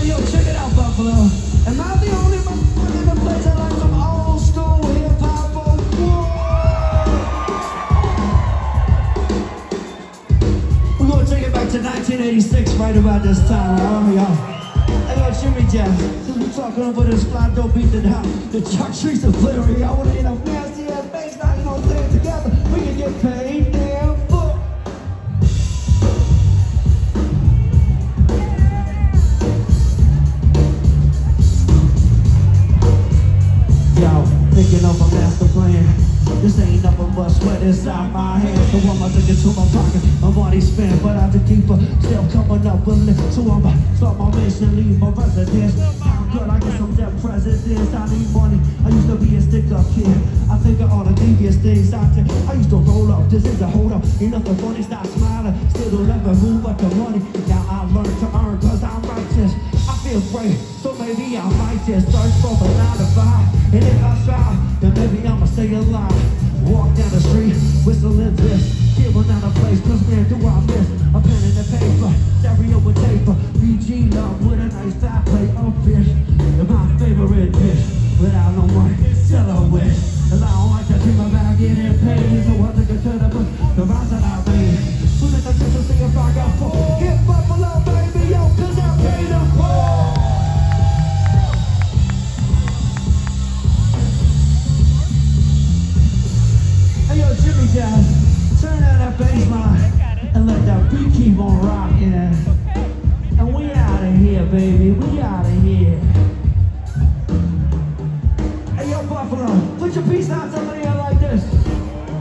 Yo, check it out, Buffalo. Am I the only one in the place that like some old school hip hop? We're gonna take it back to 1986, right about this time, alright, y'all? Hey, yo, Jimmy Jazz, since we're talking over this fly dope beat that how the Chuck trees are flaring, I wanna hit a nasty ass bass line, you know, say it together. We can get paid, damn fuck. Thinking of a master plan. This ain't nothing but sweat inside my hands. So I'm thinking to my pocket, my money spent, but I have to keep still coming up with it. So I'm start my mission, leave my residence. I'm good, I get some dead presidents. I need money. I used to be a stick-up kid. I think of all the devious things I did. I used to roll up, this is a hold up. Ain't nothing funny, stop smiling. Still don't ever move up the money. Now I learned to earn, cause I'm righteous. I feel great, so maybe I might just search for the 9 to 5. And if I try, then maybe I'ma stay alive. Walk down the street, whistling this, giving out a place, cause man, do I miss a pen and a paper, stereo with taper, BG love with a nice fat plate of fish. And my favorite dish, without no money, still a wish. Cause I don't like to keep my bag getting paid, so I think I turn up the rise that I made. So let the teacher see if I got full. Get Buffalo, baby, yo, cause I paid them full. Hey yo, Jimmy Jazz, turn down that bass line and let that beat keep on rocking.